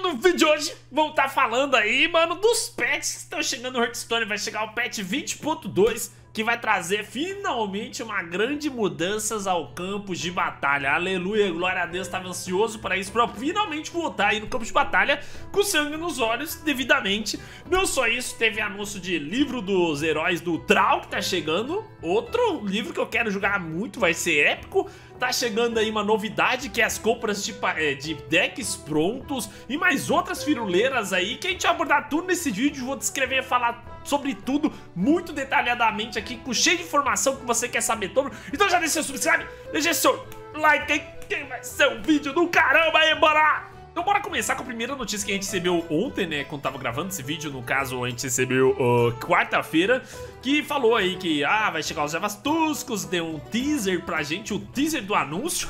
no vídeo de hoje vamos estar falando aí, mano, dos pets que estão chegando no Hearthstone. Vai chegar o patch 20.2, que vai trazer finalmente uma grande mudança ao campo de batalha. Aleluia, glória a Deus, estava ansioso para isso, para finalmente voltar aí no campo de batalha com sangue nos olhos, devidamente. Não só isso, teve anúncio de livro dos heróis do Thrall que tá chegando. Outro livro que eu quero jogar muito, vai ser épico. Tá chegando aí uma novidade, que é as compras de decks prontos e mais outras firuleiras aí, que a gente vai abordar tudo nesse vídeo. Vou descrever, falar sobre tudo muito detalhadamente aqui, com cheio de informação que você quer saber todo. Então já deixa seu subscribe, deixa seu like aí, que vai ser um vídeo do caramba aí, bora lá! Então bora começar com a primeira notícia que a gente recebeu ontem, né, quando tava gravando esse vídeo. No caso, a gente recebeu quarta-feira, que falou aí que, vai chegar os Javas Tuscos, deu um teaser pra gente, o teaser do anúncio,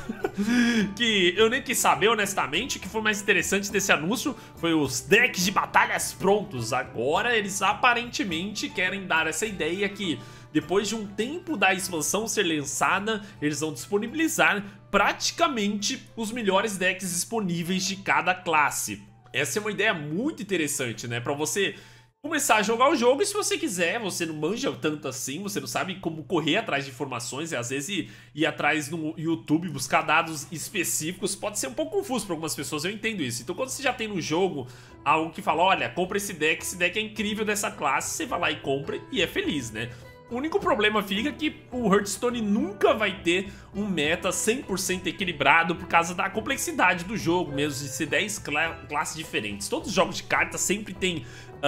que eu nem quis saber, honestamente. O que foi mais interessante desse anúncio foi os decks de batalhas prontos. Agora eles aparentemente querem dar essa ideia que, depois de um tempo da expansão ser lançada, eles vão disponibilizar praticamente os melhores decks disponíveis de cada classe. Essa é uma ideia muito interessante, né? Pra você começar a jogar o jogo, e se você quiser, você não manja tanto assim, você não sabe como correr atrás de informações, e às vezes ir atrás no YouTube, buscar dados específicos, pode ser um pouco confuso para algumas pessoas, eu entendo isso. Então quando você já tem no jogo algo que fala, olha, compra esse deck é incrível dessa classe, você vai lá e compra e é feliz, né? O único problema fica que o Hearthstone nunca vai ter um meta 100% equilibrado por causa da complexidade do jogo mesmo, de ser 10 classes diferentes. Todos os jogos de cartas sempre tem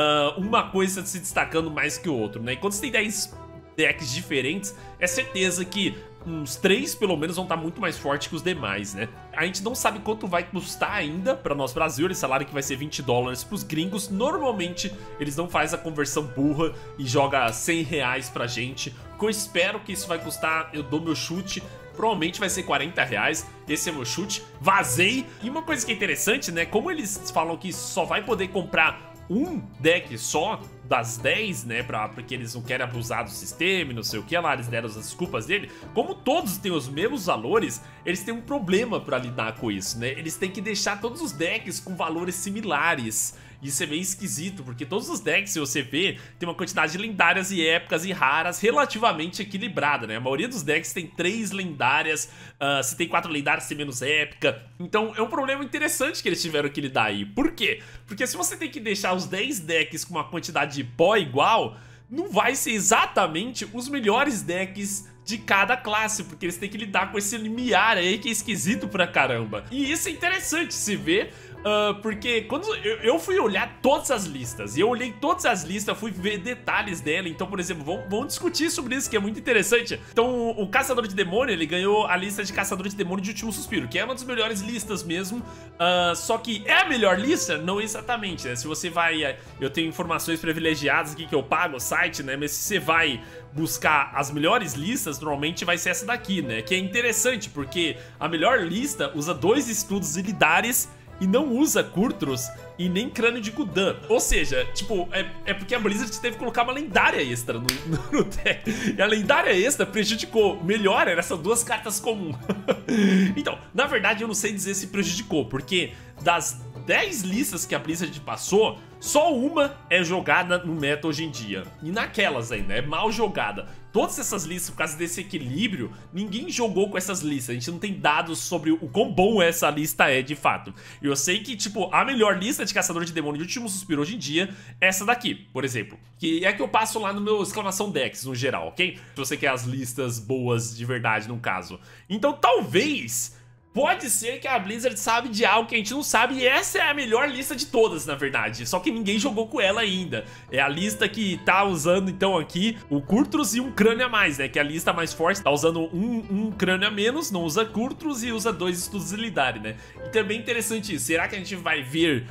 uma coisa se destacando mais que o outro, né? E quando você tem 10 decks diferentes, é certeza que uns 3 pelo menos vão estar muito mais fortes que os demais, né? A gente não sabe quanto vai custar ainda para nós Brasil. Eles falaram que vai ser $20 pros gringos. Normalmente eles não fazem a conversão burra e joga R$100 pra gente. O que eu espero que isso vai custar, eu dou meu chute, provavelmente vai ser R$40. Esse é meu chute. Vazei. E uma coisa que é interessante, né? Como eles falam que só vai poder comprar um deck só das 10, né, porque eles não querem abusar do sistema e não sei o que lá, eles deram as desculpas dele. Como todos têm os mesmos valores, eles têm um problema pra lidar com isso, né? Eles têm que deixar todos os decks com valores similares. Isso é meio esquisito, porque todos os decks, se você vê, tem uma quantidade de lendárias e épicas e raras relativamente equilibrada, né? A maioria dos decks tem 3 lendárias, se tem 4 lendárias tem menos épica. Então é um problema interessante que eles tiveram que lidar aí. Por quê? Porque se você tem que deixar os 10 decks com uma quantidade de pó igual, não vai ser exatamente os melhores decks de cada classe, porque eles têm que lidar com esse limiar aí que é esquisito pra caramba. E isso é interessante se ver, porque quando eu fui olhar todas as listas, e eu olhei todas as listas, fui ver detalhes dela. Então, por exemplo, vamos discutir sobre isso, que é muito interessante. Então, o Caçador de Demônio, ele ganhou a lista de Caçador de Demônio de Último Suspiro, que é uma das melhores listas mesmo. Só que é a melhor lista? Não exatamente, né? Se você vai... eu tenho informações privilegiadas aqui que eu pago o site, né? Mas se você vai buscar as melhores listas, normalmente vai ser essa daqui, né? Que é interessante, porque a melhor lista usa 2 estudos ilidares e não usa Kurtrus e nem Crânio de Gul'dan. Ou seja, tipo, é porque a Blizzard teve que colocar uma lendária extra no deck. E a lendária extra prejudicou. Melhor era essas 2 cartas comuns. Então, na verdade eu não sei dizer se prejudicou, porque das 10 listas que a Blizzard passou, só uma é jogada no meta hoje em dia. E naquelas ainda, é mal jogada. Todas essas listas, por causa desse equilíbrio, ninguém jogou com essas listas. A gente não tem dados sobre o quão bom essa lista é de fato. E eu sei que, tipo, a melhor lista de Caçador de Demônio de Último Suspiro hoje em dia é essa daqui, por exemplo. Que é que eu passo lá no meu exclamação decks, no geral, ok? Se você quer as listas boas de verdade, no caso. Então, talvez... pode ser que a Blizzard sabe de algo que a gente não sabe, e essa é a melhor lista de todas, na verdade. Só que ninguém jogou com ela ainda. É a lista que tá usando, então, aqui o Kurtrus e um crânio a mais, né? Que é a lista mais forte. Tá usando um crânio a menos, não usa Kurtrus e usa 2 estudos Illidari, né? E também interessante isso. Será que a gente vai ver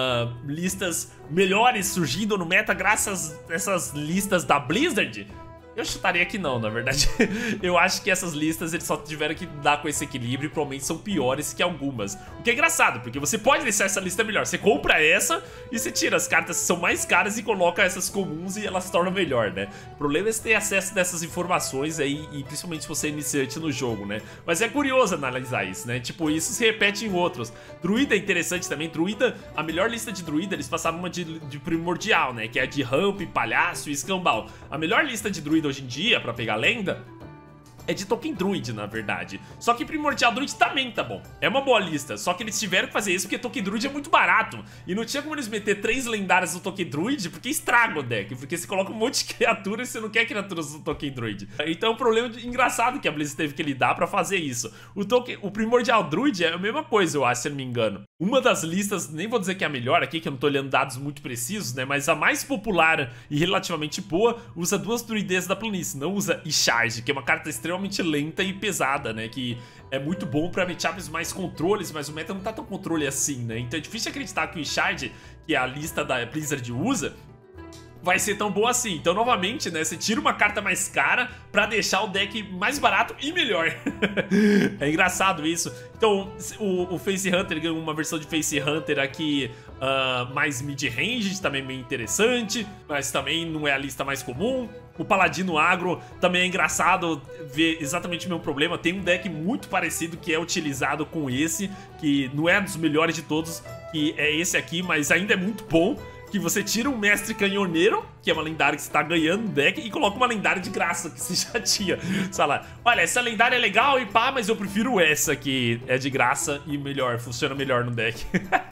listas melhores surgindo no meta graças a essas listas da Blizzard? Eu chutaria que não, na verdade. Eu acho que essas listas eles só tiveram que dar com esse equilíbrio e provavelmente são piores que algumas. O que é engraçado, porque você pode deixar essa lista melhor. Você compra essa e você tira as cartas que são mais caras e coloca essas comuns e elas se tornam melhor, né? O problema é você ter acesso dessas informações aí, e principalmente se você é iniciante no jogo, né? Mas é curioso analisar isso, né? Tipo, isso se repete em outros. Druida é interessante também. Druida, a melhor lista de druida, eles passavam uma de primordial, né? Que é de ramp, palhaço e escambau. A melhor lista de druida hoje em dia, pra pegar lenda, é de Token Druid, na verdade. Só que Primordial Druid também tá bom. É uma boa lista. Só que eles tiveram que fazer isso porque Token Druid é muito barato. E não tinha como eles meter 3 lendárias no Token Druid, porque estraga o deck. Porque você coloca um monte de criaturas e você não quer criaturas no Token Druid. Então é um problema engraçado que a Blizzard teve que lidar pra fazer isso. O Primordial Druid é a mesma coisa, eu acho, se eu não me engano. Uma das listas, nem vou dizer que é a melhor aqui, que eu não tô olhando dados muito precisos, né? Mas a mais popular e relativamente boa usa 2 druidezas da planície. Não usa Icharge, que é uma carta extremamente lenta e pesada, né? Que é muito bom pra matchups mais controles, mas o meta não tá tão controle assim, né? Então é difícil acreditar que o Icharge, que é a lista da Blizzard usa, vai ser tão bom assim. Então, novamente, né, você tira uma carta mais cara pra deixar o deck mais barato e melhor. É engraçado isso. Então, o Face Hunter ganhou uma versão de Face Hunter aqui mais mid-range, também bem interessante, mas também não é a lista mais comum. O Paladino Agro também é engraçado ver exatamente o mesmo problema. Tem um deck muito parecido que é utilizado com esse, que não é dos melhores de todos, que é esse aqui, mas ainda é muito bom. Que você tira um Mestre Canhoneiro, que é uma lendária que você tá ganhando no deck, e coloca uma lendária de graça, que você já tinha. Sei lá, olha, essa lendária é legal e pá, mas eu prefiro essa, que é de graça e melhor, funciona melhor no deck.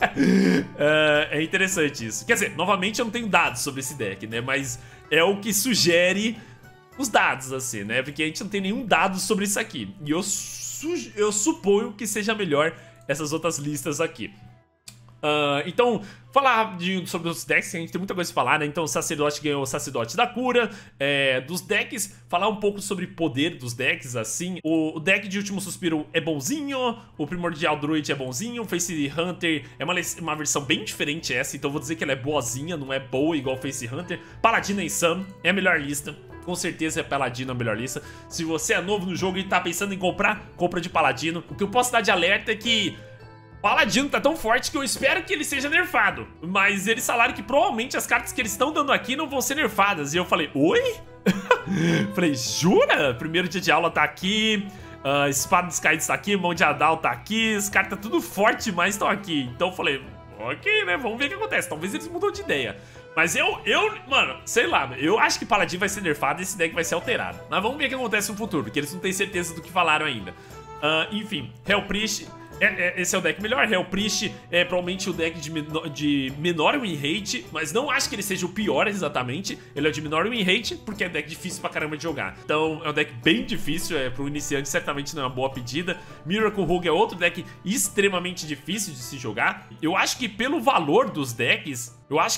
É interessante isso. Quer dizer, novamente eu não tenho dados sobre esse deck, né, mas é o que sugere os dados, assim, né, porque a gente não tem nenhum dado sobre isso aqui. E eu suponho que seja melhor essas outras listas aqui. Então, falar sobre os decks, a gente tem muita coisa pra falar, né? Então o Sacerdote ganhou o Sacerdote da Cura. Dos decks, falar um pouco sobre poder dos decks, assim. O deck de Último Suspiro é bonzinho, o Primordial Druid é bonzinho, o Face Hunter é uma versão bem diferente essa, então vou dizer que ela é boazinha, não é boa igual o Face Hunter. Paladino Insano é a melhor lista. Com certeza é Paladino a melhor lista. Se você é novo no jogo e tá pensando em comprar, compra de Paladino. O que eu posso dar de alerta é que Paladino tá tão forte que eu espero que ele seja nerfado. Mas eles falaram que provavelmente as cartas que eles estão dando aqui não vão ser nerfadas. E eu falei, oi? Falei, jura? Primeiro dia de aula tá aqui, Espada dos Caídos tá aqui, Mão de Adal tá aqui. Os caras tá tudo forte demais, estão aqui. Então eu falei, ok, né? Vamos ver o que acontece. Talvez eles mudam de ideia. Mas mano, sei lá, eu acho que Paladino vai ser nerfado e esse deck vai ser alterado. Mas vamos ver o que acontece no futuro, porque eles não têm certeza do que falaram ainda. Enfim, Hellpriest. Esse é o deck melhor. Hellpriest é provavelmente o deck de menor win rate, mas não acho que ele seja o pior exatamente. Ele é de menor win rate porque é um deck difícil pra caramba de jogar. Então é um deck bem difícil, pro iniciante certamente não é uma boa pedida. Miracle Rogue é outro deck extremamente difícil de se jogar. Eu acho que pelo valor dos decks,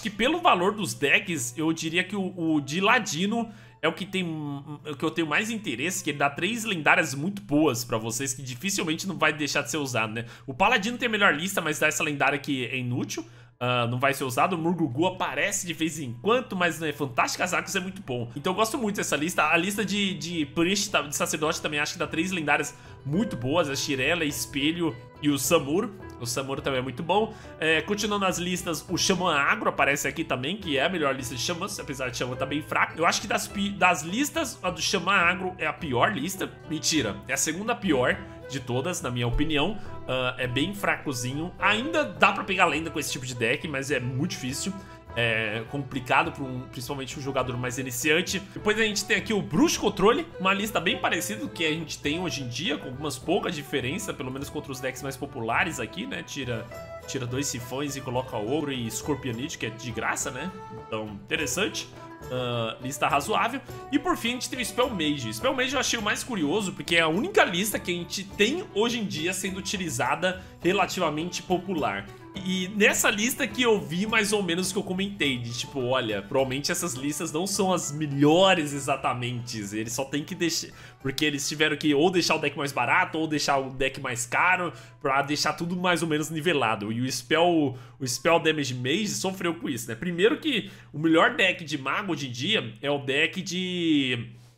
eu diria que o de Ladino é o que eu tenho mais interesse, que ele dá 3 lendárias muito boas pra vocês, que dificilmente não vai deixar de ser usado, né? O Paladino tem a melhor lista, mas dá essa lendária que é inútil, não vai ser usado. O Murgugu aparece de vez em quando, mas né, Fantásticas Arcos é muito bom. Então eu gosto muito dessa lista. A lista de Priest, de Sacerdote também acho que dá 3 lendárias muito boas, a Shirella, Espelho e o Samur. O Samur também é muito bom. Continuando as listas, o Xamã Agro aparece aqui também, que é a melhor lista de Xamãs, apesar de Xamã tá bem fraco. Eu acho que das listas, a do Xamã Agro é a pior lista. Mentira, é a segunda pior de todas, na minha opinião. É bem fracozinho. Ainda dá pra pegar lenda com esse tipo de deck, mas é muito difícil. É complicado para principalmente um jogador mais iniciante. Depois a gente tem aqui o Bruxo Controle, uma lista bem parecida do que a gente tem hoje em dia, com algumas poucas diferenças, pelo menos contra os decks mais populares aqui, né? Tira 2 sifões e coloca Ogro e Scorpionite, que é de graça, né? Então, interessante. Lista razoável. E por fim a gente tem o Spell Mage. Spell Mage eu achei o mais curioso, porque é a única lista que a gente tem hoje em dia sendo utilizada relativamente popular. E nessa lista que eu vi mais ou menos o que eu comentei, de tipo, olha, provavelmente essas listas não são as melhores exatamente, eles só tem que deixar, porque eles tiveram que ou deixar o deck mais barato ou deixar o deck mais caro pra deixar tudo mais ou menos nivelado. E o Spell Damage Mage sofreu com isso, né? Primeiro que o melhor deck de mago hoje em dia é o deck de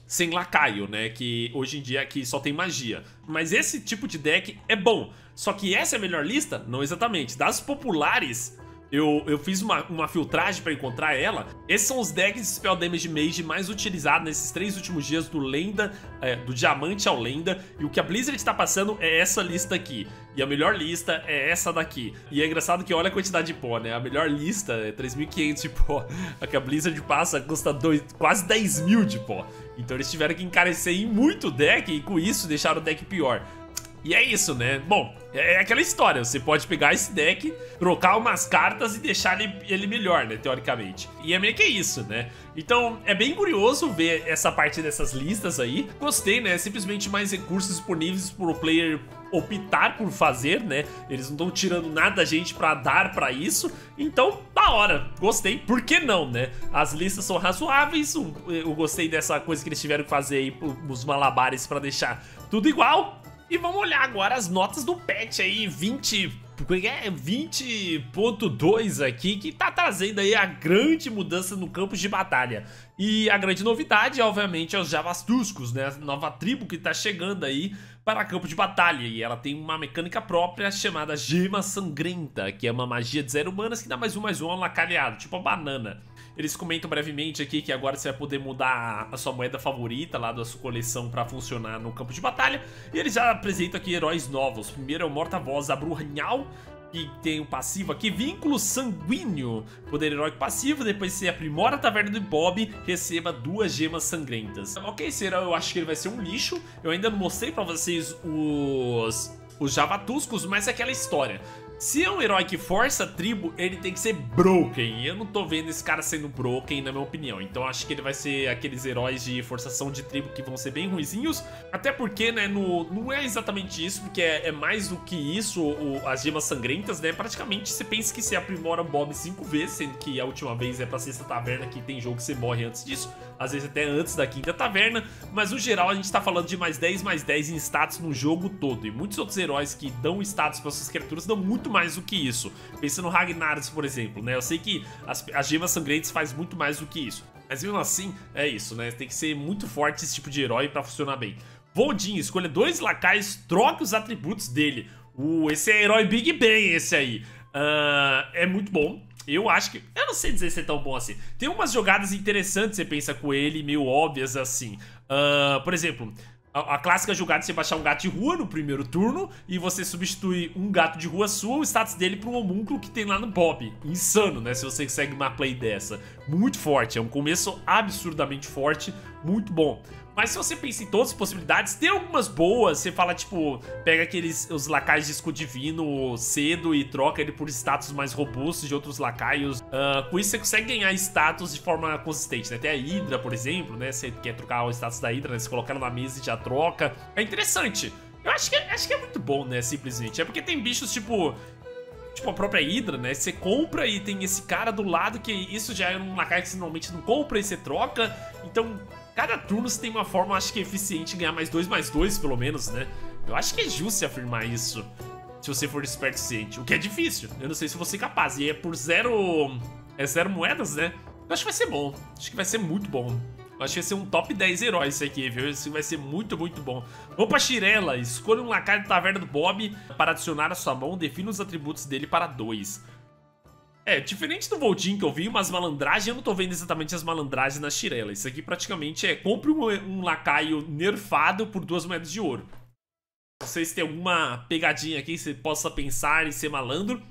sem lacaio, né? Que hoje em dia aqui só tem magia. Mas esse tipo de deck é bom. Só que essa é a melhor lista? Não exatamente. Das populares, eu fiz uma filtragem pra encontrar ela. Esses são os decks de Spell Damage Mage mais utilizados nesses 3 últimos dias do Lenda, do Diamante ao Lenda. E o que a Blizzard tá passando é essa lista aqui. E a melhor lista é essa daqui. E é engraçado que olha a quantidade de pó, né? A melhor lista é 3.500 de pó. A que a Blizzard passa custa quase 10 mil de pó. Então eles tiveram que encarecer em muito deck e com isso deixaram o deck pior. E é isso, né? Bom, é aquela história. Você pode pegar esse deck, trocar umas cartas e deixar ele melhor, né? Teoricamente. E é meio que isso, né? Então, é bem curioso ver essa parte dessas listas aí. Gostei, né? Simplesmente mais recursos disponíveis pro player optar por fazer, né? Eles não estão tirando nada da gente pra dar pra isso. Então, da hora. Gostei. Por que não, né? As listas são razoáveis. Eu gostei dessa coisa que eles tiveram que fazer aí, os malabares pra deixar tudo igual. E vamos olhar agora as notas do patch aí, 20.2 aqui, que tá trazendo aí a grande mudança no campo de batalha. E a grande novidade, obviamente, é os Javatuscos, né? A nova tribo que tá chegando aí para campo de batalha. E ela tem uma mecânica própria chamada Gema Sangrenta, que é uma magia de 0 manas que dá +1/+1 ao lacalhado, tipo a banana. Eles comentam brevemente aqui que agora você vai poder mudar a sua moeda favorita lá da sua coleção pra funcionar no campo de batalha. E eles já apresentam aqui heróis novos. Primeiro é o Morta-Voz Abrunhal, que tem um passivo aqui, Vínculo Sanguíneo, poder heróico passivo. Depois você aprimora a Taverna do Bob, receba 2 gemas sangrentas. Ok, esse herói eu acho que ele vai ser um lixo. Eu ainda não mostrei pra vocês os Javatuscos, mas é aquela história. Se é um herói que força a tribo, ele tem que ser broken. E eu não tô vendo esse cara sendo broken, na minha opinião. Então acho que ele vai ser aqueles heróis de forçação de tribo que vão ser bem ruizinhos. Até porque, né, não é exatamente isso, porque é mais do que isso, as gemas sangrentas, né? Praticamente você pensa que você aprimora o Bob 5 vezes, sendo que a última vez é pra sexta taverna, que tem jogo que você morre antes disso. Às vezes até antes da quinta taverna. Mas no geral a gente tá falando de +10/+10 em status no jogo todo. E muitos outros heróis que dão status para suas criaturas dão muito mais do que isso. Pensa no Ragnaros, por exemplo, né? Eu sei que as gemas sangrentas faz muito mais do que isso. Mas mesmo assim, é isso, né? Tem que ser muito forte esse tipo de herói pra funcionar bem. Voldin, escolha 2 lacaios, troque os atributos dele. Esse é herói Big Bang, esse aí. É muito bom. Eu acho que... Eu não sei dizer se é tão bom assim. Tem umas jogadas interessantes, você pensa com ele, meio óbvias assim. Por exemplo... A clássica jogada é você baixar um gato de rua no primeiro turno e você substitui um gato de rua sua, o status dele, para um homúnculo que tem lá no Bob. Insano, né? Se você consegue uma play dessa. Muito forte, é um começo absurdamente forte, muito bom. Mas se você pensa em todas as possibilidades, tem algumas boas. Você fala, tipo, pega os lacaios de escudo divino cedo e troca ele por status mais robustos de outros lacaios. Com isso você consegue ganhar status de forma consistente, né? Tem a Hydra, por exemplo, né? Você quer trocar o status da Hydra, né? Você coloca ela na mesa e já troca. É interessante. Eu acho que é muito bom, né? Simplesmente. É porque tem bichos, tipo a própria Hydra, né? Você compra e tem esse cara do lado, que isso já é um lacaio que você normalmente não compra e você troca. Então... Cada turno você tem uma forma, acho que eficiente, de ganhar +2/2, pelo menos, né? Eu acho que é justo você afirmar isso, se você for esperto o suficiente. O que é difícil. Eu não sei se você é capaz. E é por 0 moedas, né? Eu acho que vai ser bom. Acho que vai ser muito bom. Eu acho que vai ser um top 10 heróis isso aqui, viu? Isso vai ser muito, muito bom. Vamos pra Shirella. Escolha um lacaio da Taverna do Bob para adicionar a sua mão. Defina os atributos dele para 2. Diferente do Voldin que eu vi, umas malandragens, eu não tô vendo exatamente as malandragens na Shirella. Isso aqui praticamente compre um lacaio nerfado por 2 moedas de ouro. Não sei se tem alguma pegadinha aqui que você possa pensar em ser malandro.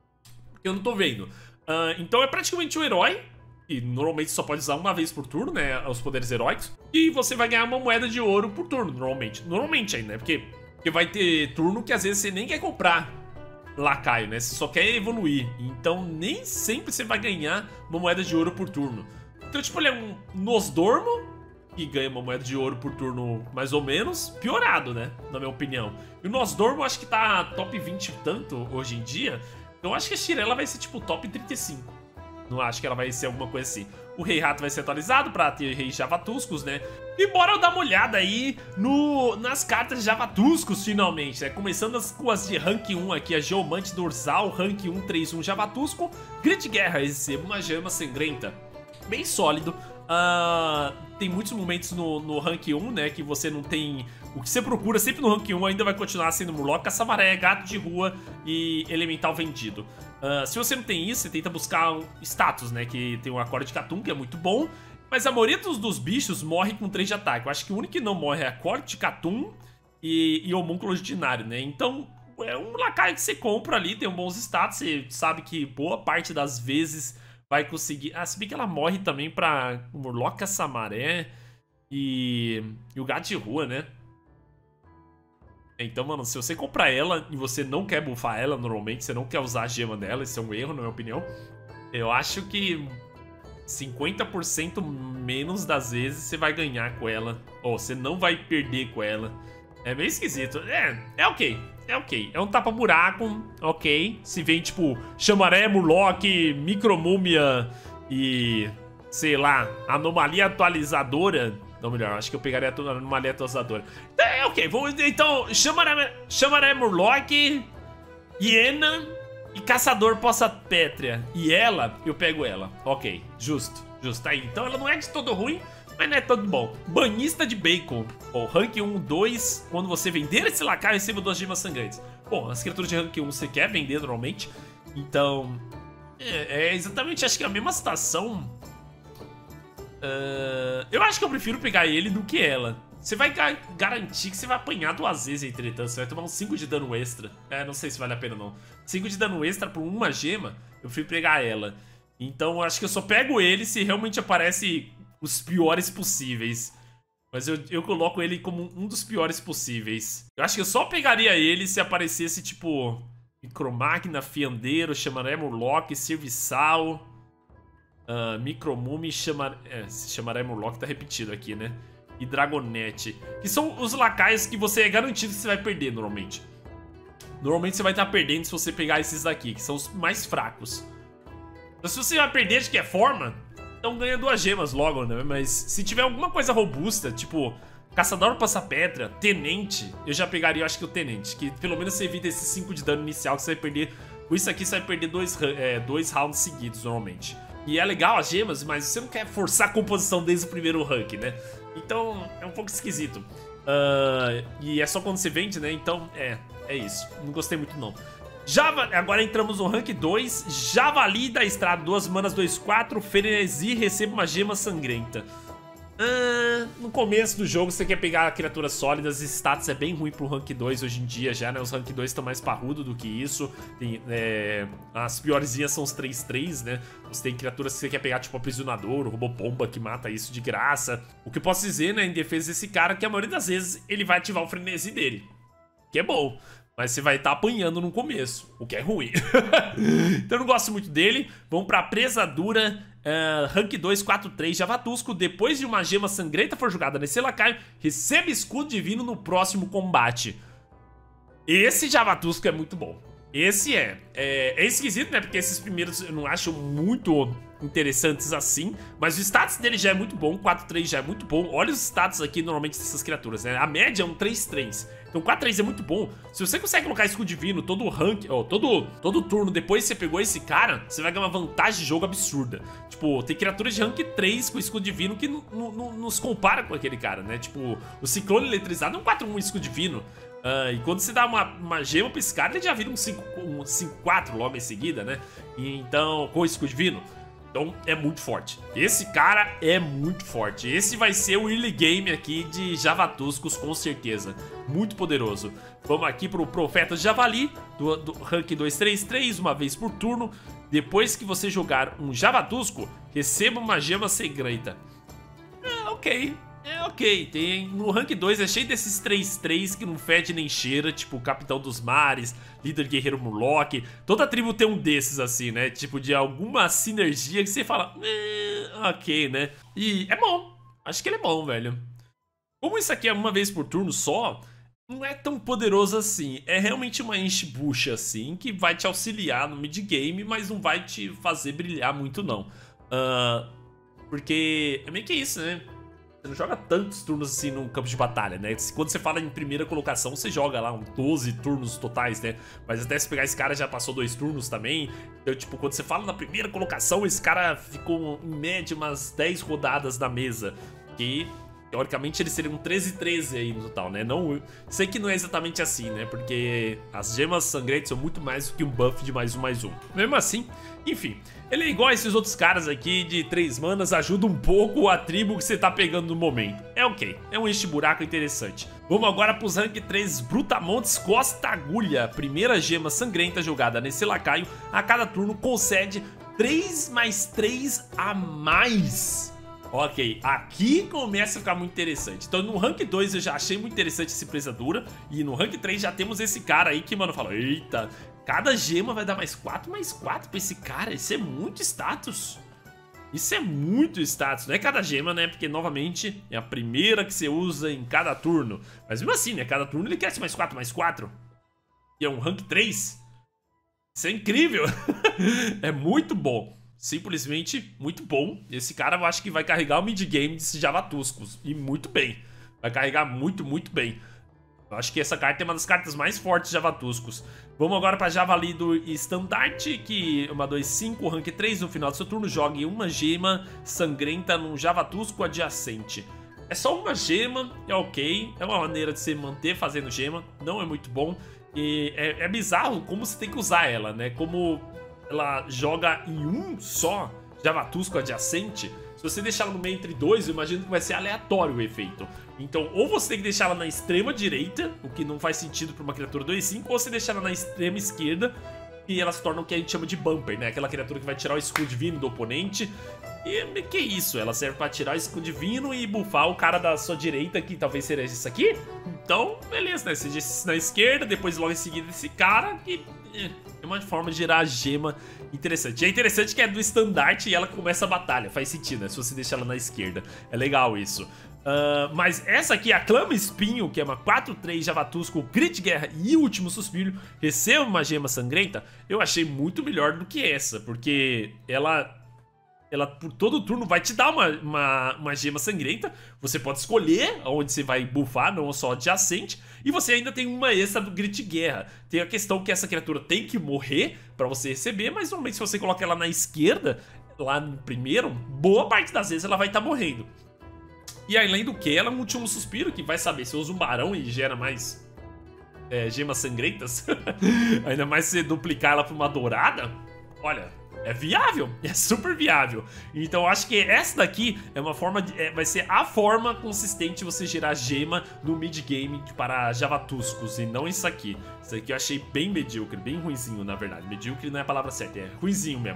Eu não tô vendo. Então é praticamente um herói, que normalmente só pode usar uma vez por turno, né, os poderes heróicos. E você vai ganhar uma moeda de ouro por turno, normalmente. Normalmente ainda, né, porque vai ter turno que às vezes você nem quer comprar lacaio, né? Você só quer evoluir. Então nem sempre você vai ganhar uma moeda de ouro por turno. Então, tipo, ele é um Nosdormo, que ganha uma moeda de ouro por turno mais ou menos, piorado, né? Na minha opinião. E o Nosdormo acho que tá top 20 e tanto hoje em dia. Então acho que a Shirella vai ser tipo top 35. Não acho que ela vai ser alguma coisa assim. O Rei Rato vai ser atualizado pra ter Rei Javatuscos, né? E bora dar uma olhada aí nas cartas de Javatuscos, finalmente, né? Começando com as de Rank 1 aqui, a Geomante Dorsal, Rank 1, 3-1 Javatusco. Grande Guerra, receba uma gema sangrenta. Bem sólido. tem muitos momentos no Rank 1, né, que você não tem... O que você procura sempre no Rank 1 ainda vai continuar sendo Murloc, Caça-Maré, Gato de Rua e Elemental Vendido. Se você não tem isso, você tenta buscar um status, né, que tem o Acorde de Catum, que é muito bom, mas a maioria dos bichos morre com 3 de ataque. Eu acho que o único que não morre é Acorde de Catum e Homúnculo Ordinário, né, então... É um lacaio que você compra ali, tem um bons status, você sabe que boa parte das vezes vai conseguir... Ah, se bem que ela morre também pra Murloc, Caça-Maré e o Gato de Rua, né? Então, mano, se você comprar ela e você não quer buffar ela normalmente, você não quer usar a gema dela, isso é um erro, na minha opinião, eu acho que 50% menos das vezes você vai ganhar com ela, ou você não vai perder com ela. É meio esquisito. É ok. É ok. É um tapa-buraco, ok. Se vem, tipo, Chamaré, Murloc, Micromúmia e, sei lá, Anomalia Atualizadora. Não, melhor, acho que eu pegaria a Anomalia Atualizadora. É ok. Então, Chamaré, Murloc, Hiena e Caçador Poça Pétrea. E ela, eu pego ela. Ok, justo. Justo. Aí, então ela não é de todo ruim, mas não é todo bom. Banhista de Bacon. Bom, rank 1, 2. Quando você vender esse lacaio, receba 2 gemas sangrantes. Bom, as criaturas de rank 1 você quer vender normalmente. Então, é exatamente, acho que é a mesma situação. Eu acho que eu prefiro pegar ele do que ela. Você vai garantir que você vai apanhar 2 vezes, entretanto. Você vai tomar uns 5 de dano extra. Não sei se vale a pena não. 5 de dano extra por uma gema, eu prefiro pegar ela. Então, acho que eu só pego ele se realmente aparece os piores possíveis. Mas eu coloco ele como um dos piores possíveis. Eu acho que eu só pegaria ele se aparecesse, tipo... Micromáquina, Fiandeiro, Chamaré, Murloc, Serviçal... Micromume, Chamaré, Murloc tá repetido aqui, né? E Dragonete. Que são os lacaios que você é garantido que você vai perder, normalmente. Normalmente você vai estar perdendo se você pegar esses daqui, que são os mais fracos. Então se você vai perder de qualquer forma... Então ganha 2 gemas logo, né? Mas se tiver alguma coisa robusta, tipo Caçador Passa-Pedra, Tenente, eu já pegaria, eu acho que o Tenente. Que pelo menos você evita esses 5 de dano inicial que você vai perder. Com isso aqui você vai perder 2 rounds seguidos, normalmente. E é legal as gemas, mas você não quer forçar a composição desde o primeiro rank, né? Então é um pouco esquisito. E é só quando você vende, né? Então é isso. Não gostei muito não. Agora entramos no rank 2. Javali da Estrada, 2 manas, 2/4. Frenesi, receba uma gema sangrenta. No começo do jogo você quer pegar criaturas sólidas. Status é bem ruim pro rank 2 hoje em dia já, né? Os rank 2 estão mais parrudo do que isso. As piorzinhas são os 3/3, né? Você tem criaturas que você quer pegar, tipo Aprisionador, o Robopomba, que mata isso de graça. O que eu posso dizer, né, em defesa desse cara, é que a maioria das vezes ele vai ativar o Frenesi dele, que é bom. Mas você vai estar apanhando no começo, o que é ruim. Então eu não gosto muito dele. Vamos pra Presadura, rank 2, 4/3, Javatusco. Depois de uma gema sangrenta for jogada nesse lacaio, receba escudo divino no próximo combate. Esse Javatusco é muito bom. Esse é esquisito, né? Porque esses primeiros eu não acho muito interessantes assim. Mas o status dele já é muito bom. 4/3 já é muito bom. Olha os status aqui normalmente dessas criaturas, né? A média é um 3/3. Então 4/3 é muito bom. Se você consegue colocar escudo divino todo rank, todo turno depois que você pegou esse cara, você vai ganhar uma vantagem de jogo absurda. Tipo, tem criaturas de rank 3 com escudo divino que não se compara com aquele cara, né? Tipo, o Ciclone Eletrizado é um 4/1 escudo divino. E quando você dá uma gema pra esse cara, ele já vira um 5/4 logo em seguida, né? E então, com escudo divino. Então é muito forte. Esse cara é muito forte. Esse vai ser o early game aqui de Javatuscos, com certeza. Muito poderoso. Vamos aqui pro Profeta Javali, do rank 2/3/3, uma vez por turno. Depois que você jogar um Javatusco, receba uma gema sangrenta. Ok. Ok, no rank 2 é cheio desses 3/3 que não fede nem cheira, tipo Capitão dos Mares, Líder Guerreiro Murloc. Toda tribo tem um desses assim, né? Tipo, de alguma sinergia que você fala, ok, né? E é bom, acho que ele é bom, velho. Como isso aqui é uma vez por turno só, não é tão poderoso assim. É realmente uma enche-bucha assim, que vai te auxiliar no mid-game, mas não vai te fazer brilhar muito não. Porque é meio que isso, né? Você não joga tantos turnos assim no campo de batalha, né? Quando você fala em primeira colocação, você joga lá uns 12 turnos totais, né? Mas até se pegar esse cara já passou 2 turnos também. Então, tipo, quando você fala na primeira colocação, esse cara ficou em média umas 10 rodadas na mesa. que teoricamente ele seria um 13-13 aí no total, né? Não, sei que não é exatamente assim, né? Porque as gemas sangrentas são muito mais do que um buff de +1/+1. Mesmo assim, enfim, ele é igual a esses outros caras aqui de 3 manas, ajuda um pouco a tribo que você tá pegando no momento. É ok, é um enche-buraco interessante. Vamos agora pros rank 3 Brutamontes Costa Agulha. Primeira gema sangrenta jogada nesse lacaio, a cada turno concede 3+3 a mais. Ok, aqui começa a ficar muito interessante. Então no rank 2 eu já achei muito interessante essa empresa dura. E no rank 3 já temos esse cara aí que, mano, fala: eita, cada gema vai dar +4/+4 pra esse cara. Isso é muito status. Isso é muito status. Não é cada gema, né? Porque, novamente, é a primeira que você usa em cada turno. Mas mesmo assim, né? Cada turno ele cresce +4/+4. E é um rank 3. Isso é incrível. É muito bom. Simplesmente muito bom. Esse cara eu acho que vai carregar o mid-game desses Javatuscos. E muito bem. Vai carregar muito, muito bem. Eu acho que essa carta é uma das cartas mais fortes de Javatuscos. Vamos agora para Javali do Estandarte, que é uma 2/5, rank 3. No final do seu turno, jogue uma gema sangrenta num Javatusco adjacente. É só uma gema, é ok. É uma maneira de se manter fazendo gema. Não é muito bom. E é bizarro como você tem que usar ela, né? Como ela joga em um só Javatusco adjacente. Se você deixar ela no meio entre dois, eu imagino que vai ser aleatório o efeito. Então, ou você tem que deixar ela na extrema direita, o que não faz sentido para uma criatura 2/5, ou você deixar ela na extrema esquerda, e ela se torna o que a gente chama de bumper, né? Aquela criatura que vai tirar o escudo divino do oponente. E que isso? Ela serve para tirar o escudo divino e buffar o cara da sua direita, que talvez seja isso aqui. Então, beleza, né? Você deixa isso na esquerda, depois logo em seguida esse cara, que é uma forma de gerar a gema interessante. E é interessante que é do estandarte e ela começa a batalha. Faz sentido, né? Se você deixar ela na esquerda. É legal isso. Mas essa aqui, a Clama Espinho, que é uma 4/3 Javatusco, Crit Guerra e Último Suspiro, receba uma gema sangrenta, eu achei muito melhor do que essa, porque ela por todo turno vai te dar uma gema sangrenta. Você pode escolher onde você vai buffar, não só adjacente. E você ainda tem uma extra do Grit Guerra. Tem a questão que essa criatura tem que morrer pra você receber, mas normalmente se você coloca ela na esquerda, lá no primeiro, boa parte das vezes ela vai estar morrendo. E além do que, ela é um Último Suspiro, que vai saber, se usa um barão e gera mais gemas sangrentas, ainda mais se você duplicar ela pra uma dourada, olha, é viável, é super viável. Então eu acho que essa daqui é uma forma vai ser a forma consistente de você gerar gema no mid-game para Javatuscos, e não isso aqui. Isso aqui eu achei bem medíocre, bem ruinzinho, na verdade. Medíocre não é a palavra certa, é ruinzinho mesmo.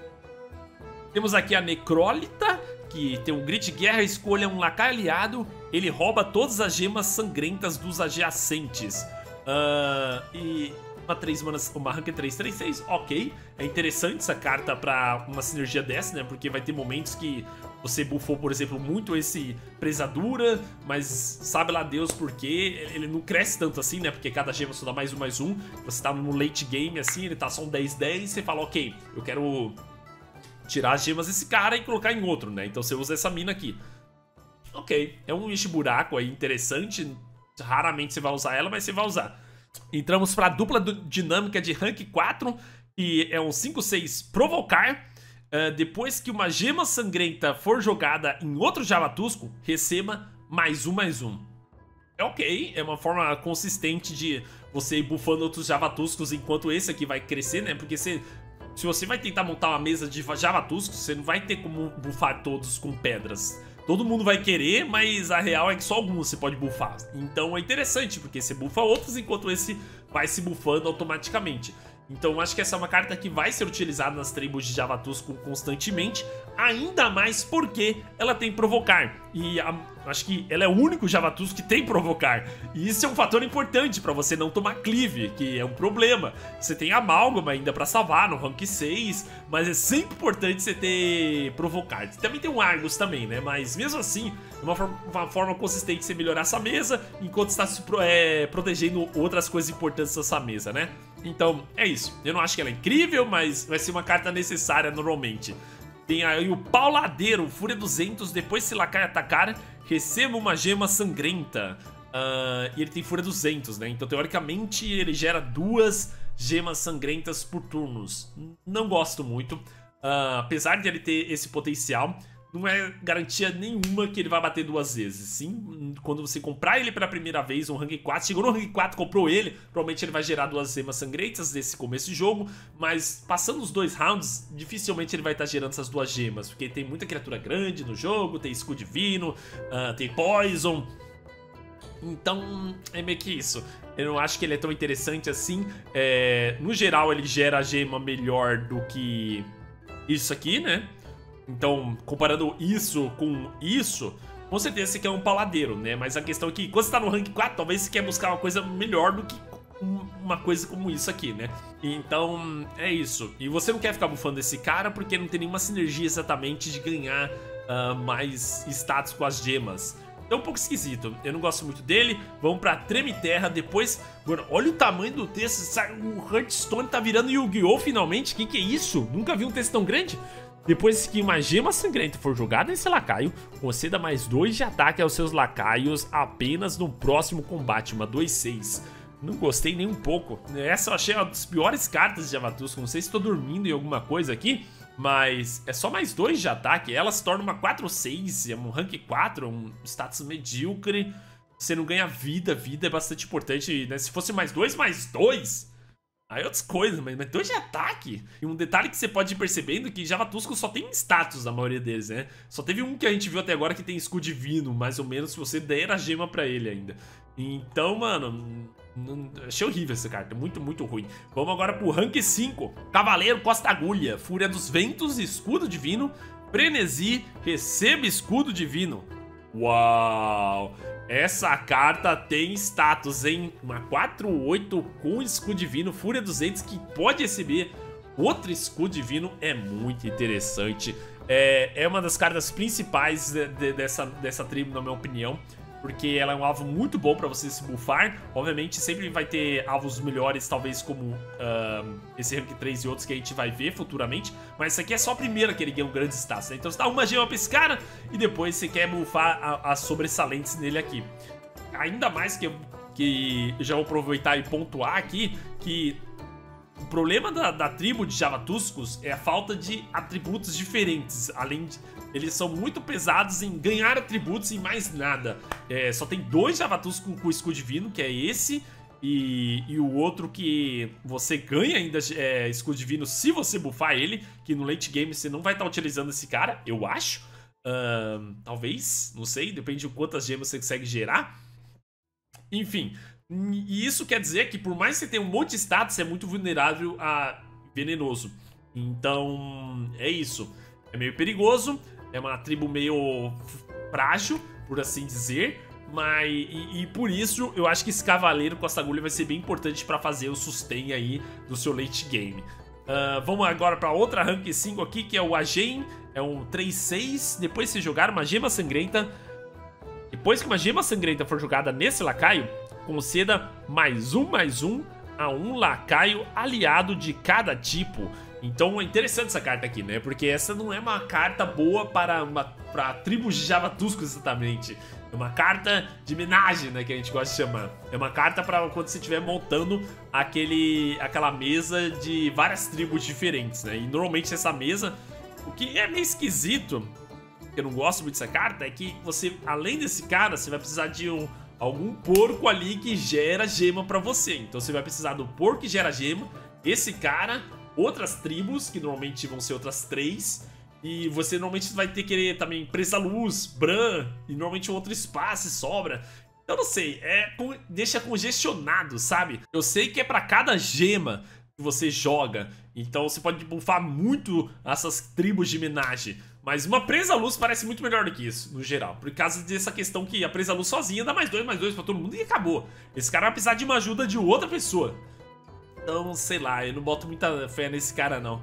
Temos aqui a Necrólita, que tem um Grit Guerra, escolha um lacaio aliado, ele rouba todas as gemas sangrentas dos adjacentes. E uma 3 manas, uma rank 3/3/6, ok. É interessante essa carta pra uma sinergia dessa, né? Porque vai ter momentos que você buffou, por exemplo, muito esse Presadura, mas sabe lá Deus por quê. Ele não cresce tanto assim, né? Porque cada gema só dá +1/+1. Você tá no late game, assim, ele tá só um 10/10, você fala, ok, eu quero tirar as gemas desse cara e colocar em outro, né? Então você usa essa mina aqui. Ok, é um enche-buraco aí interessante. Raramente você vai usar ela, mas você vai usar. Entramos para a dupla dinâmica de rank 4, que é um 5/6 provocar. Depois que uma gema sangrenta for jogada em outro Javatusco, receba +1/+1. É ok, é uma forma consistente de você ir buffando outros Javatuscos enquanto esse aqui vai crescer, né? Porque se você vai tentar montar uma mesa de Javatuscos, você não vai ter como buffar todos com pedras. Todo mundo vai querer, mas a real é que só alguns você pode buffar. Então é interessante, porque você buffa outros enquanto esse vai se buffando automaticamente. Então acho que essa é uma carta que vai ser utilizada nas tribos de Javatusco constantemente, ainda mais porque ela tem provocar. E acho que ela é o único Javatusco que tem provocar. E isso é um fator importante pra você não tomar cleave, que é um problema. Você tem Amálgama ainda pra salvar no rank 6, mas é sempre importante você ter provocar. Também tem um Argus também, né? Mas mesmo assim, é uma forma consistente de você melhorar essa mesa, enquanto está se protegendo outras coisas importantes dessa mesa, né? Então, é isso. Eu não acho que ela é incrível, mas vai ser uma carta necessária normalmente. Tem aí o Pauladeiro, Fúria 200, depois se lacaio atacar, receba uma gema sangrenta. E ele tem Fúria 200, né? Então, teoricamente, ele gera 2 gemas sangrentas por turnos. Não gosto muito. Apesar de ele ter esse potencial, não é garantia nenhuma que ele vai bater 2 vezes. Sim, quando você comprar ele pela primeira vez, um rank 4, chegou no rank 4, comprou ele, provavelmente ele vai gerar 2 gemas sangrentas nesse começo de jogo, mas passando os 2 rounds, dificilmente ele vai estar gerando essas 2 gemas, porque tem muita criatura grande no jogo, tem escudo divino, tem poison. Então, é meio que isso. Eu não acho que ele é tão interessante assim. No geral, ele gera a gema melhor do que isso aqui, né? Então, comparando isso com isso, com certeza você quer um paladeiro, né? Mas a questão é que quando você tá no rank 4, talvez você quer buscar uma coisa melhor do que uma coisa como isso aqui, né? Então, é isso. E você não quer ficar bufando esse cara porque não tem nenhuma sinergia exatamente de ganhar mais status com as gemas. É um pouco esquisito, eu não gosto muito dele. Vamos pra Treme Terra depois. Mano, olha o tamanho do texto. O Hearthstone tá virando Yu-Gi-Oh! Finalmente. Que é isso? Nunca vi um texto tão grande. Depois que uma gema sangrenta for jogada nesse lacaio, conceda mais 2 de ataque aos seus lacaios apenas no próximo combate. Uma 2/6. Não gostei nem um pouco. Essa eu achei uma das piores cartas de Javatusco. Não sei se tô dormindo em alguma coisa aqui, mas é só mais 2 de ataque. Ela se torna uma 4/6, é um rank 4, um status medíocre. Você não ganha vida, vida é bastante importante, né? Se fosse mais 2, aí outras coisas, mas 2 de ataque. E um detalhe que você pode ir percebendo é que Javatusco só tem status na maioria deles, né? Só teve um que a gente viu até agora que tem escudo divino, mais ou menos, se você der a gema pra ele ainda. Então, mano, achei horrível essa carta, muito, muito ruim. Vamos agora pro rank 5. Cavaleiro Costa Agulha, Fúria dos Ventos, escudo divino, Frenesi, receba escudo divino. Uau! Essa carta tem status, hein? Uma 4/8 com escudo divino, Fúria dos Ventos, que pode receber outro escudo divino. É muito interessante. É uma das cartas principais dessa tribo, na minha opinião, porque ela é um alvo muito bom pra você se buffar. Obviamente sempre vai ter alvos melhores, talvez como esse rank 3 e outros que a gente vai ver futuramente. Mas essa aqui é só a primeira que ele ganha um grande status, né? Então você dá uma gema pra esse cara e depois você quer buffar as sobressalentes nele aqui. Ainda mais que eu já vou aproveitar e pontuar aqui que o problema da tribo de Javatuscos é a falta de atributos diferentes. Além de... eles são muito pesados em ganhar atributos e mais nada. Só tem 2 Javatuscos com escudo divino, que é esse e o outro que você ganha ainda escudo divino se você buffar ele, que no late game você não vai estar utilizando esse cara, eu acho. Talvez, não sei, depende de quantas gemas você consegue gerar. Enfim, e isso quer dizer que por mais que você tenha um monte de status, é muito vulnerável a venenoso. Então, é isso. É meio perigoso, é uma tribo meio frágil, por assim dizer. E por isso eu acho que esse Cavaleiro Costa Agulha vai ser bem importante para fazer o sustain aí do seu late game. Vamos agora para outra rank 5 aqui, que é o Agen. É um 3/6. Depois de você jogar uma gema sangrenta, depois que uma gema sangrenta for jogada nesse lacaio, conceda mais um a um lacaio aliado de cada tipo. Então é interessante essa carta aqui, né? Porque essa não é uma carta boa para tribos de Javatusco exatamente. É uma carta de homenagem, né? Que a gente gosta de chamar. É uma carta para quando você estiver montando aquela mesa de várias tribos diferentes, né? E normalmente essa mesa, o que é meio esquisito, que eu não gosto muito dessa carta, é que você, além desse cara, você vai precisar de algum porco ali que gera gema pra você. Então você vai precisar do porco que gera gema, esse cara, outras tribos, que normalmente vão ser outras 3, e você normalmente vai ter que querer também Presa Luz, Bran, e normalmente um outro espaço sobra. Eu não sei, deixa congestionado, sabe? Eu sei que é pra cada gema que você joga, então você pode buffar muito essas tribos de homenagem. Mas uma Presa Luz parece muito melhor do que isso, no geral. Por causa dessa questão que a Presa Luz sozinha dá mais 2 pra todo mundo e acabou. Esse cara vai precisar de uma ajuda de outra pessoa. Então, sei lá, eu não boto muita fé nesse cara, não.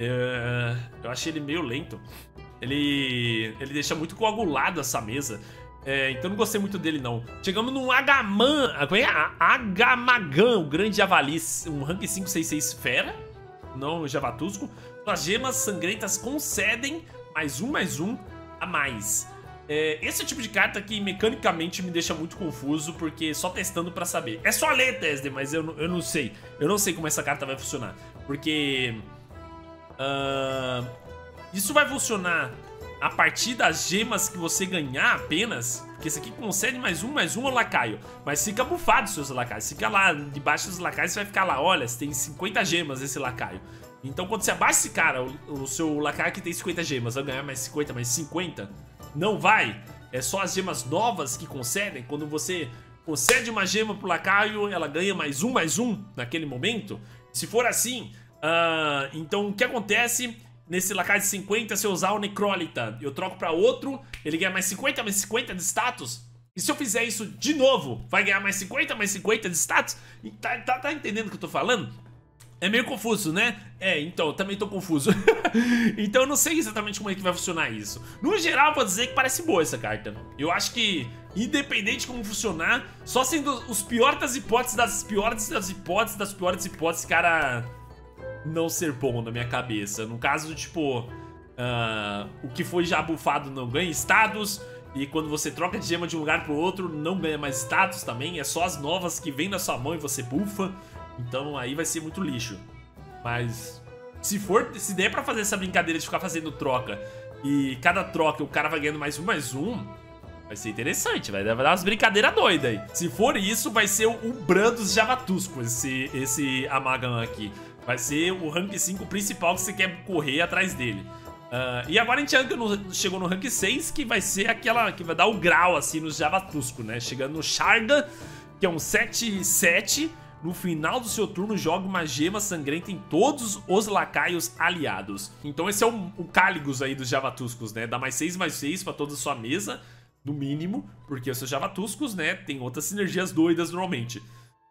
Eu achei ele meio lento. Ele deixa muito coagulado essa mesa. Então eu não gostei muito dele, não. Chegamos num Agaman. Agamagan, o grande javali. Um rank 5/6/6 fera. Não, Javatusco. As gemas sangrentas concedem mais um a mais. Esse é o tipo de carta que mecanicamente me deixa muito confuso, porque só testando pra saber. É só ler, Tesden, mas eu não sei. Eu não sei como essa carta vai funcionar. Porque isso vai funcionar a partir das gemas que você ganhar apenas, porque esse aqui concede mais um ao lacaio, mas fica bufado os seus lacaios, fica lá debaixo dos lacaios, você vai ficar lá, olha, você tem 50 gemas esse lacaio. Então quando você abaixa esse cara, o seu lacaio que tem 50 gemas, vai ganhar mais 50, mais 50? Não vai, é só as gemas novas que concedem. Quando você concede uma gema pro lacaio, ela ganha mais um naquele momento. Se for assim, então o que acontece... Nesse lacaio de 50, se eu usar o Necrólita, eu troco pra outro, ele ganha mais 50 de status. E se eu fizer isso de novo, vai ganhar mais 50 de status? Tá entendendo o que eu tô falando? É meio confuso, né? Então, eu também tô confuso. Então eu não sei exatamente como é que vai funcionar isso. No geral, eu vou dizer que parece boa essa carta. Eu acho que, independente de como funcionar, só sendo os piores das hipóteses, cara... não ser bom na minha cabeça. No caso, tipo, o que foi já bufado não ganha status, e quando você troca de gema de um lugar pro outro, não ganha mais status também. É só as novas que vem na sua mão e você bufa. Então aí vai ser muito lixo. Mas se der pra fazer essa brincadeira de ficar fazendo troca, e cada troca o cara vai ganhando mais um, vai ser interessante, vai dar umas brincadeiras doidas aí. Se for isso, vai ser o Bran dos Javatusco, esse Amalgam aqui. Vai ser o rank 5 principal que você quer correr atrás dele. E agora a gente chegou no rank 6, que vai ser aquela que vai dar o grau assim nos Javatusco, né? Chegando no Sharda, que é um 7/7. No final do seu turno, joga uma gema sangrenta em todos os lacaios aliados. Então esse é o Caligus aí dos Javatuscos, né? Dá mais 6 pra toda a sua mesa, no mínimo, porque os seus Javatuscos, né, tem outras sinergias doidas normalmente.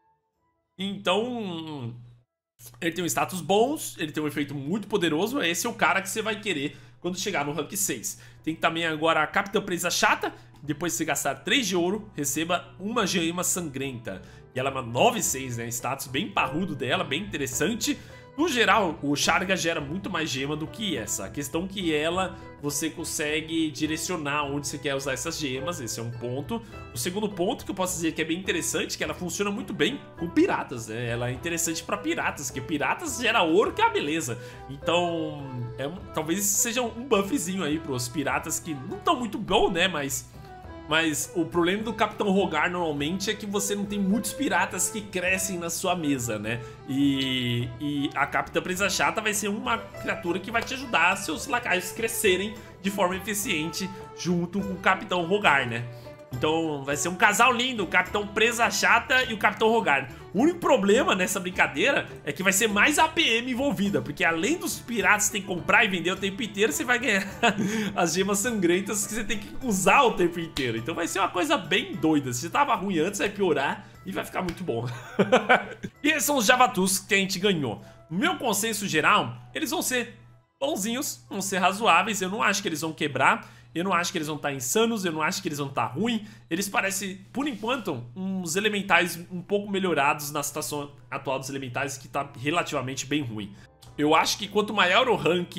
Então... ele tem um status bons, ele tem um efeito muito poderoso. Esse é o cara que você vai querer quando chegar no rank 6. Tem também agora a Capitã Presa Chata. Depois de você gastar 3 de ouro, receba uma gema sangrenta. E ela é uma 9/6, né? Status bem parrudo dela, bem interessante. No geral, o Sharga gera muito mais gema do que essa. A questão que ela, você consegue direcionar onde você quer usar essas gemas. Esse é um ponto. O segundo ponto que eu posso dizer que é bem interessante, que ela funciona muito bem com piratas, né? Ela é interessante pra piratas, porque piratas gera ouro, que é a beleza. Então, talvez seja um buffzinho aí pros piratas que não estão muito bom, né? Mas o problema do Capitão Rogar normalmente é que você não tem muitos piratas que crescem na sua mesa, né? E a Capitã Presa Chata vai ser uma criatura que vai te ajudar a seus lacaios crescerem de forma eficiente junto com o Capitão Rogar, né? Então vai ser um casal lindo, o Capitão Presa Chata e o Capitão Rogar. O único problema nessa brincadeira é que vai ser mais APM envolvida, porque além dos piratas que tem que comprar e vender o tempo inteiro, você vai ganhar as gemas sangrentas que você tem que usar o tempo inteiro. Então vai ser uma coisa bem doida. Se tava ruim antes, vai piorar e vai ficar muito bom. E esses são os Javatuscos que a gente ganhou. No meu consenso geral, eles vão ser bonzinhos, vão ser razoáveis. Eu não acho que eles vão quebrar. Eu não acho que eles vão estar insanos, eu não acho que eles vão estar ruins. Eles parecem, por enquanto, uns elementais um pouco melhorados na situação atual dos elementais, que tá relativamente bem ruim. Eu acho que quanto maior o rank,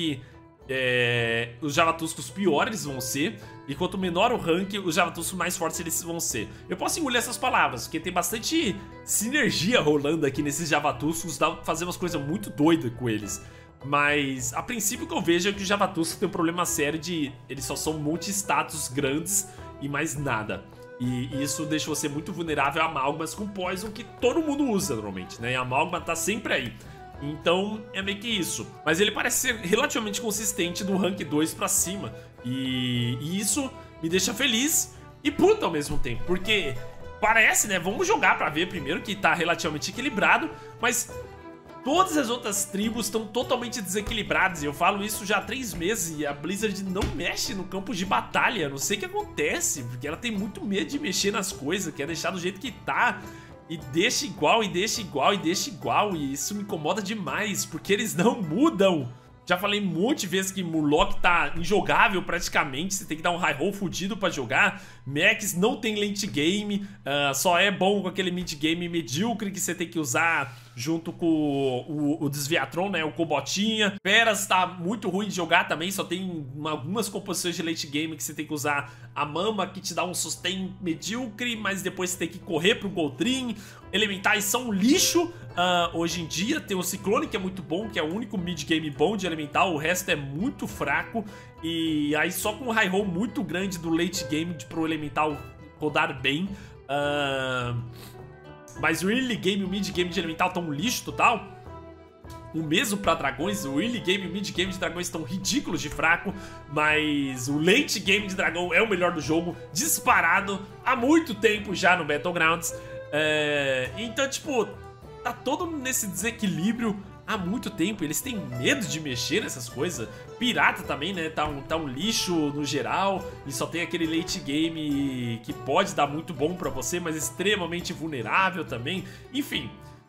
os Javatuscos pior eles vão ser. E quanto menor o rank, os Javatuscos mais fortes eles vão ser. Eu posso engolir essas palavras, porque tem bastante sinergia rolando aqui nesses Javatuscos. Dá pra fazer umas coisas muito doidas com eles. Mas, a princípio, o que eu vejo é que o Javatusco tem um problema sério de... eles só são multi-status grandes e mais nada. E isso deixa você muito vulnerável a amálgamas com poison que todo mundo usa normalmente, né? E a amálgama tá sempre aí. Então, é meio que isso. Mas ele parece ser relativamente consistente do rank 2 pra cima. E isso me deixa feliz e puto ao mesmo tempo. Porque parece, né? Vamos jogar pra ver primeiro que tá relativamente equilibrado, mas... todas as outras tribos estão totalmente desequilibradas. E eu falo isso já há 3 meses. E a Blizzard não mexe no campo de batalha. Não sei o que acontece, porque ela tem muito medo de mexer nas coisas. Quer deixar do jeito que tá. E deixa igual, e deixa igual, e deixa igual. E isso me incomoda demais, porque eles não mudam. Já falei um monte de vezes que Murloc tá injogável praticamente. Você tem que dar um high roll fudido pra jogar. Max não tem late game. Só é bom com aquele mid game medíocre que você tem que usar junto com o Desviatron, né, o Cobotinha. Feras tá muito ruim de jogar também, só tem algumas composições de late game que você tem que usar a Mama, que te dá um sustain medíocre, mas depois você tem que correr pro Goldrin. Elementais são um lixo hoje em dia. Tem o Ciclone, que é muito bom, que é o único mid-game bom de elemental, o resto é muito fraco. E aí só com um high roll muito grande do late game pro elemental rodar bem. Mas o early game e o mid game de elemental estão um lixo total. O mesmo pra dragões, o early game e o mid game de dragões estão ridículos de fraco. Mas o late game de dragão é o melhor do jogo, disparado há muito tempo já no Battlegrounds. Então, tipo, tá todo nesse desequilíbrio há muito tempo. Eles têm medo de mexer nessas coisas. Pirata também, né? Tá um lixo no geral. E só tem aquele late game que pode dar muito bom pra você, mas extremamente vulnerável também. Enfim,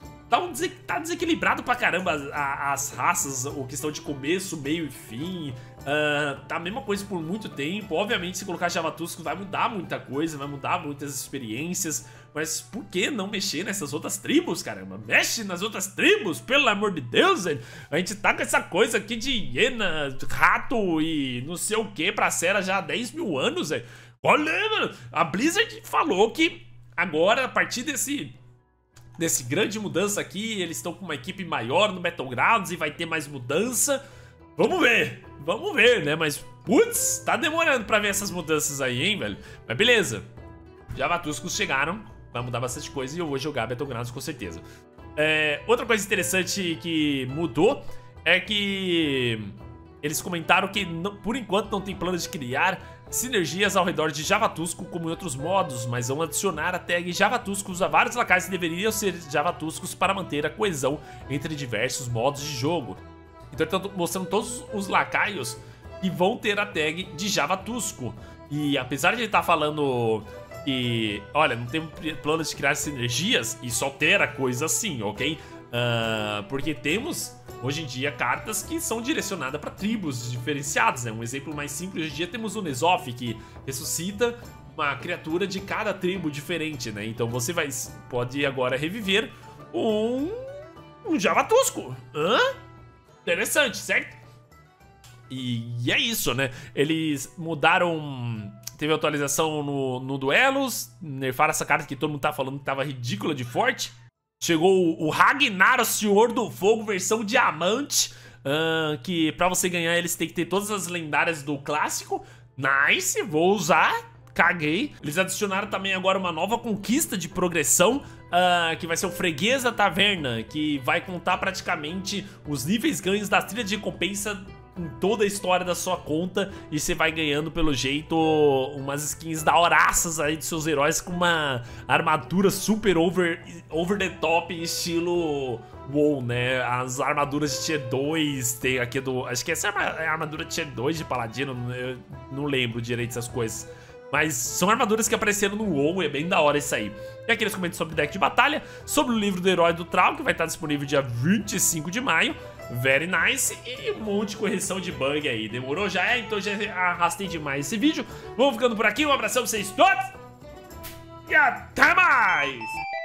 tá desequilibrado pra caramba as raças, a questão de começo, meio e fim. Tá a mesma coisa por muito tempo. Obviamente, se colocar Javatusco vai mudar muita coisa, vai mudar muitas experiências. Mas por que não mexer nessas outras tribos, caramba? Mexe nas outras tribos, pelo amor de Deus, velho. A gente tá com essa coisa aqui de hiena, rato e não sei o que pra Sera já há 10 mil anos, velho. Olha, mano, a Blizzard falou que agora, a partir desse grande mudança aqui, eles estão com uma equipe maior no Battlegrounds e vai ter mais mudança. Vamos ver, né? Mas, putz, tá demorando pra ver essas mudanças aí, hein, velho? Mas beleza, Javatuscos chegaram, vai mudar bastante coisa e eu vou jogar Battlegrounds com certeza. Outra coisa interessante que mudou é que eles comentaram que, por enquanto, não tem plano de criar sinergias ao redor de Javatusco como em outros modos, mas vão adicionar a tag Javatuscos a vários lacaios que deveriam ser Javatuscos para manter a coesão entre diversos modos de jogo. Então ele tá mostrando todos os lacaios que vão ter a tag de Javatusco. E apesar de ele estar falando que, olha, não tem plano de criar sinergias, isso altera coisa assim, ok? Porque temos, hoje em dia, cartas que são direcionadas para tribos diferenciadas, né? Um exemplo mais simples, hoje em dia temos o Nezof, que ressuscita uma criatura de cada tribo diferente, né? Então você pode agora reviver um Javatusco. Interessante, certo? E é isso, né? Eles mudaram... Teve atualização no Duelos, nerfaram essa carta que todo mundo tá falando que tava ridícula de forte. Chegou o Ragnar, o Senhor do Fogo, versão diamante, que pra você ganhar eles tem que ter todas as lendárias do clássico. Nice, vou usar, caguei. Eles adicionaram também agora uma nova conquista de progressão, que vai ser o Freguês da Taverna, que vai contar praticamente os níveis ganhos da trilha de recompensa em toda a história da sua conta, e você vai ganhando pelo jeito umas skins daoraças aí de seus heróis com uma armadura super over the top estilo WoW, né? As armaduras de Tier 2, tem aqui acho que essa é a armadura de Tier 2 de Paladino, eu não lembro direito essas coisas. Mas são armaduras que apareceram no WoW, é bem da hora isso aí. E aqui eles comentam sobre deck de batalha, sobre o livro do Herói do Trau, que vai estar disponível dia 25 de maio. Very nice. E um monte de correção de bug aí. Demorou? Já é? Então já arrastei demais esse vídeo. Vamos ficando por aqui. Um abração pra vocês todos. E até mais!